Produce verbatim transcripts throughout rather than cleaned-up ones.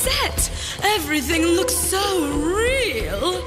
set. Everything looks so real.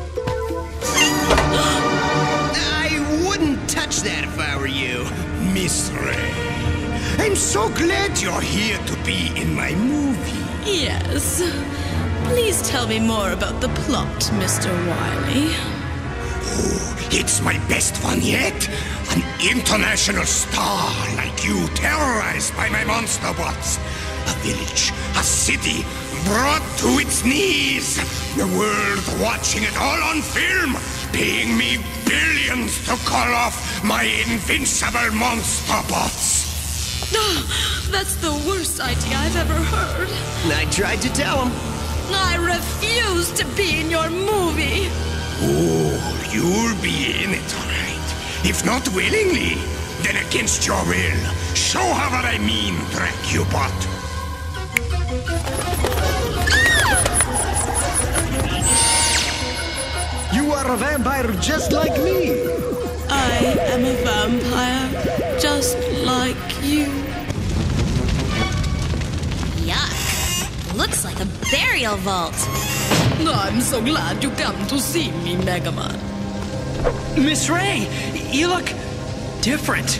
I wouldn't touch that if I were you, Miss Ray. I'm so glad you're here to be in my movie. Yes. Please tell me more about the plot, Mister Wily. Oh, it's my best one yet. An international star like you terrorized by my monster bots. A village, a city, brought to its knees. The world watching it all on film, paying me billions to call off my invincible monster bots. Oh, that's the worst idea I've ever heard. I tried to tell him. I refuse to be in your movie. Oh, you'll be in it, all right. If not willingly, then against your will. Show her what I mean, Dracu-bot. You are a vampire just like me. I am a vampire, just like you. Yuck. Looks like a burial vault. I'm so glad you come to see me, Mega Man. Miss Ray, you look different.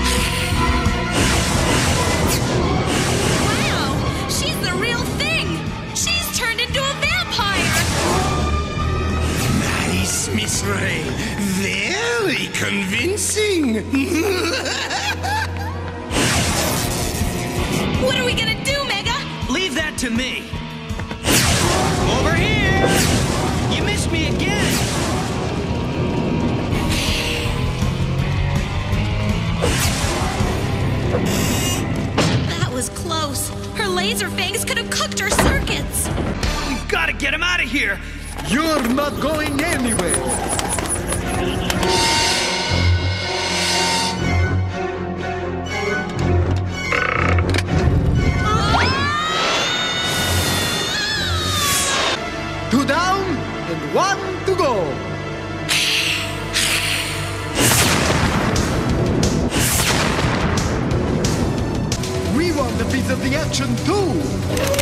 Wow, she's the real thing. She's turned into a vampire. Nice, Miss Ray. Very convincing. What are we gonna do, Mega? Leave that to me. Over here! You missed me again! That was close. Her laser fangs could have cooked her circuits. We've got to get him out of here! You're not going anywhere. Two down and one to go. We want a piece of the action too.